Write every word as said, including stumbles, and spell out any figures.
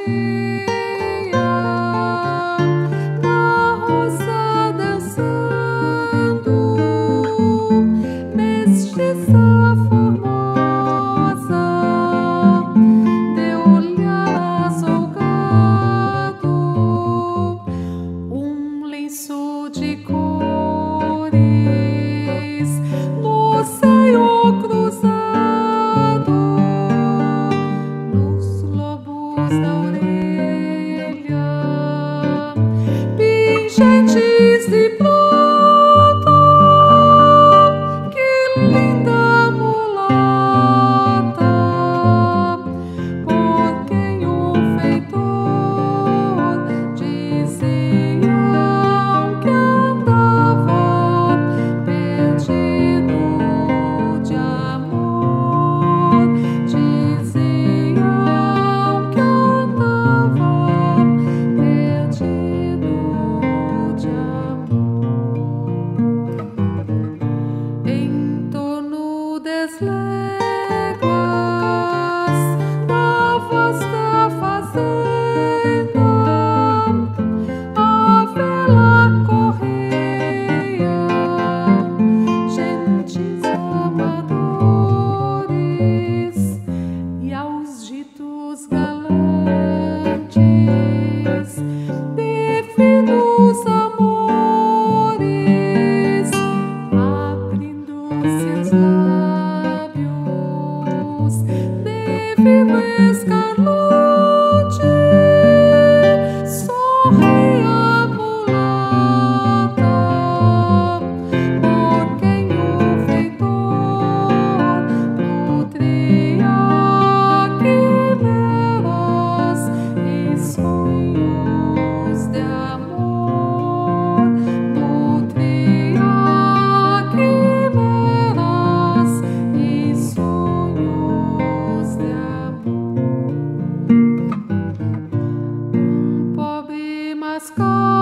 na roça dançando, mestiça formosa, de olhar azulgado, um lenço de cores no seio cruzado, nos lobos da orelha, pingentes de prata. Que linda mulata, por quem o feitor diziam que andava perdido de amor, diziam que andava perdido de amor. Em torno das léguas da vasta fazenda, a vela correia, gentes amadores, e aos ditos galantes de finos amores, abrindo seus lábios de vivo escarlate, sorri a mulata, por quem o feitor nutria quimeras e sonhos de amor, nutria quimeras e sonhos de amor. Um pobre mascate